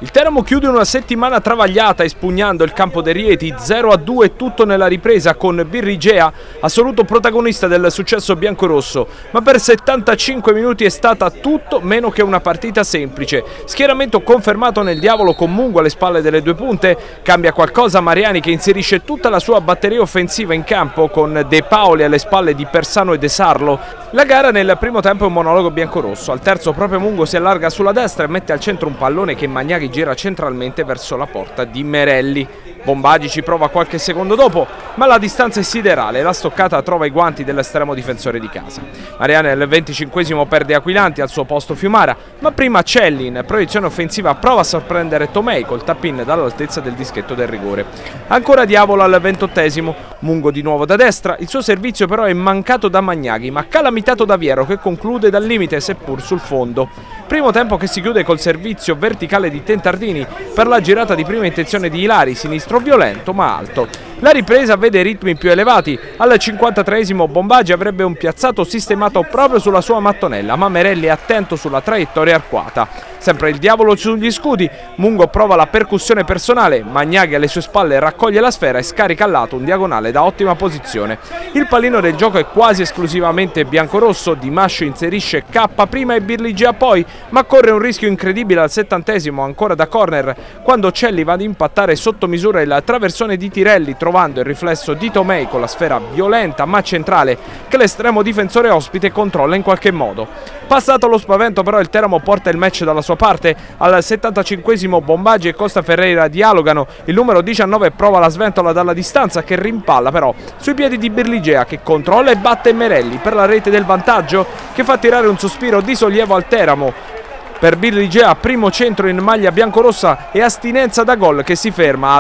Il Teramo chiude una settimana travagliata espugnando il campo dei Rieti 0-2 tutto nella ripresa con Birligea, assoluto protagonista del successo biancorosso, ma per 75 minuti è stata tutto meno che una partita semplice. Schieramento confermato nel diavolo con Mungo alle spalle delle due punte, cambia qualcosa Mariani che inserisce tutta la sua batteria offensiva in campo con De Paoli alle spalle di Persano e De Sarlo. La gara nel primo tempo è un monologo biancorosso, al terzo proprio Mungo si allarga sulla destra e mette al centro un pallone che Magnaghi gira centralmente verso la porta di Merelli. Bombagi ci prova qualche secondo dopo, ma la distanza è siderale e la stoccata trova i guanti dell'estremo difensore di casa. Mariani al 25esimo perde Aquilanti, al suo posto Fiumara, ma prima Celli in proiezione offensiva prova a sorprendere Tomei col tap-in dall'altezza del dischetto del rigore. Ancora Diavolo al 28esimo, Mungo di nuovo da destra, il suo servizio però è mancato da Magnaghi, ma calamitato da Viero che conclude dal limite seppur sul fondo. Primo tempo che si chiude col servizio verticale di Tentardini per la girata di prima intenzione di Ilari, sinistro violento ma alto. La ripresa vede ritmi più elevati, al 53esimo Bombagi avrebbe un piazzato sistemato proprio sulla sua mattonella, ma Merelli è attento sulla traiettoria arcuata. Sempre il diavolo sugli scudi, Mungo prova la percussione personale, Magnaghi alle sue spalle raccoglie la sfera e scarica al lato un diagonale da ottima posizione. Il pallino del gioco è quasi esclusivamente biancorosso, Di Mascio inserisce K prima e Birligea poi, ma corre un rischio incredibile al 70esimo ancora da corner, quando Celli va ad impattare sotto misura il traversone di Tirelli, trovando il riflesso di Tomei con la sfera violenta ma centrale che l'estremo difensore ospite controlla in qualche modo. Passato lo spavento però il Teramo porta il match dalla sua parte, al 75esimo Bombagi e Costa Ferreira dialogano, il numero 19 prova la sventola dalla distanza che rimpalla però sui piedi di Birligea che controlla e batte Merelli per la rete del vantaggio che fa tirare un sospiro di sollievo al Teramo. Per Birligea primo centro in maglia biancorossa e astinenza da gol che si ferma a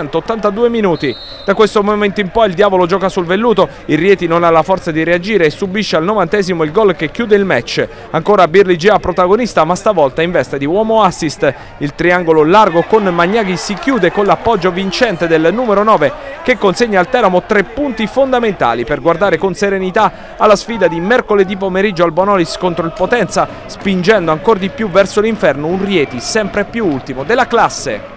282 minuti. Da questo momento in poi il diavolo gioca sul velluto, il Rieti non ha la forza di reagire e subisce al 90esimo il gol che chiude il match. Ancora Birligea protagonista ma stavolta in veste di uomo assist. Il triangolo largo con Magnaghi si chiude con l'appoggio vincente del numero 9 che consegna al Teramo 3 punti fondamentali per guardare con serenità alla sfida di mercoledì pomeriggio al Bonolis contro il Potenza, spingendo ancora di più verso l'inferno un Rieti sempre più ultimo della classe.